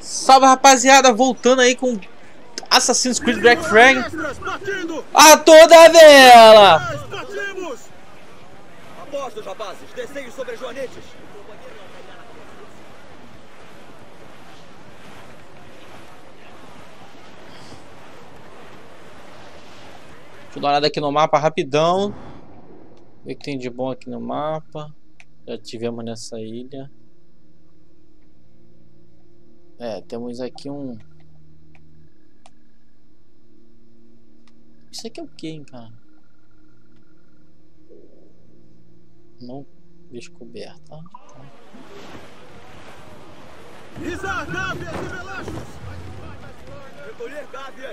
Salve, rapaziada, voltando aí com Assassin's Creed Black Flag a toda vela. Apostos, rapazes, desceios sobre as joanetes. Deixa eu dar uma olhada aqui no mapa rapidão. Ver o que tem de bom aqui no mapa. Já tivemos nessa ilha. Temos aqui um... Isso aqui é o que, hein, cara? Não descoberta. Izar, Gávias e Velascos! Recolher Gávias!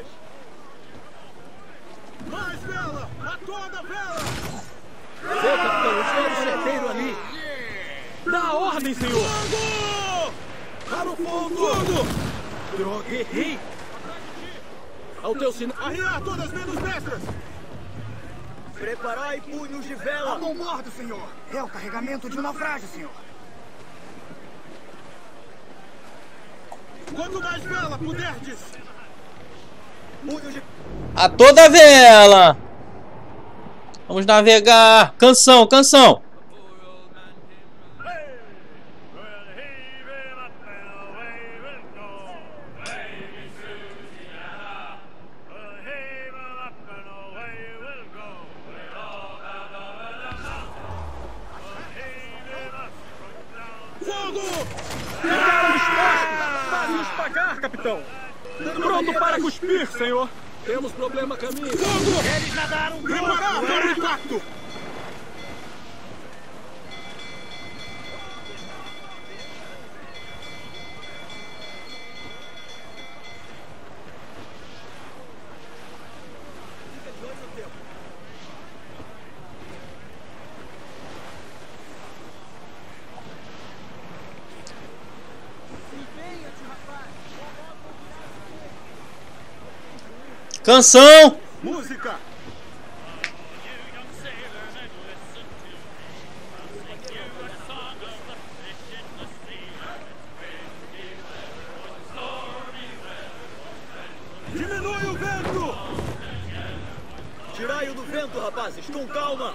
Mais vela! A toda vela! Seu capitão, espere o certeiro ali! Dá a ordem, senhor! Fogo! Para o fogo! Fogo! Droga, errei! Ao teu sinal... Arriar todas menos mestras! Preparai punhos de vela! A mão morta, senhor! É o carregamento de um naufrágio, senhor! Quanto mais vela puderdes! Punhos de... A toda vela! Vamos navegar! Canção, canção! Vamos pagar, capitão! Pronto para cuspir, senhor! Temos problema a caminho! Fogo! Eles nadaram! Preparar para o impacto! Canção! Música! Diminui o vento! Tirai-o do vento, rapazes, com calma!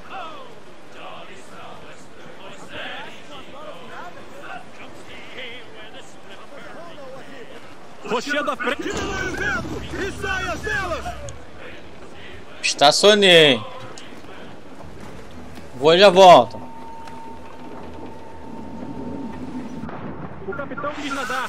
Rochedo à frente! Diminui o vento! E sai as velas! Estacionei. Vou e já volto. O capitão quis nadar!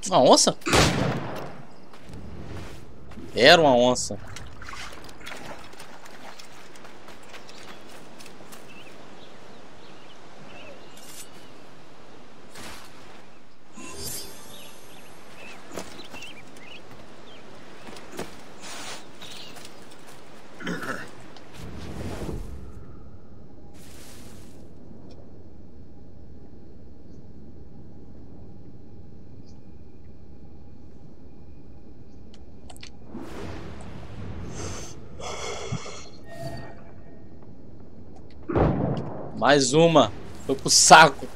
Uma onça? Era uma onça. Mais uma. Foi pro saco.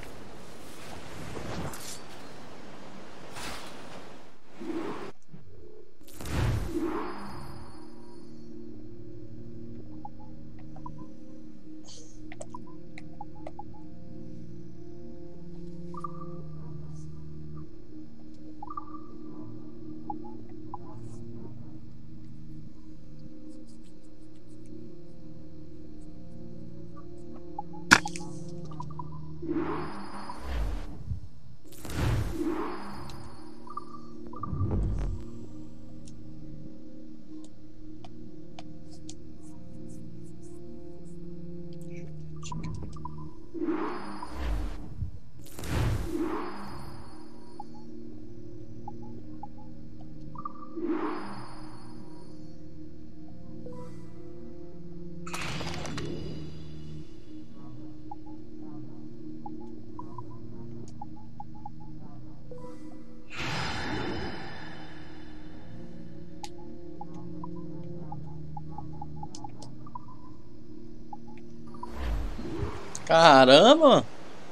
Caramba!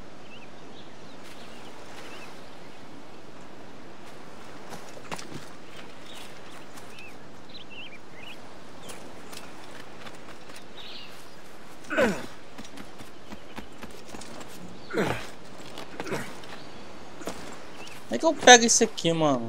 Como é que eu pego isso aqui, mano?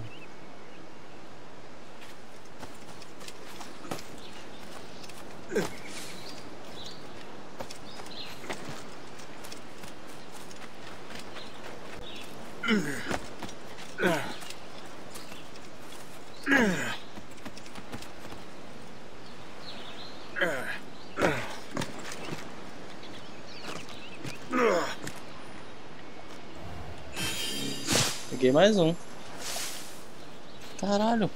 Peguei mais um. Caralho.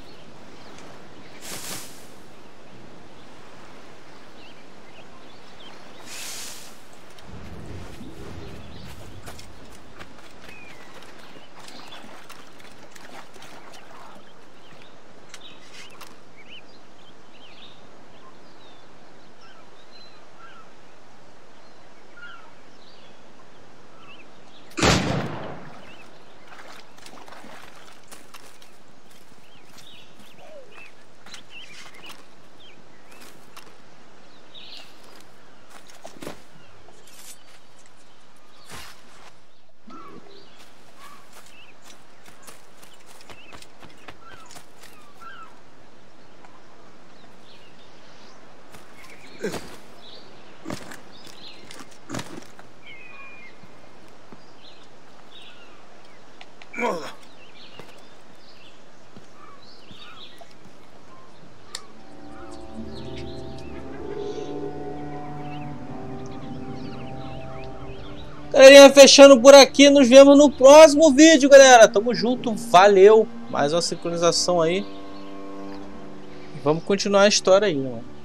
Galerinha, fechando por aqui, nos vemos no próximo vídeo, galera. Tamo junto, valeu. Mais uma sincronização aí. Vamos continuar a história aí, mano.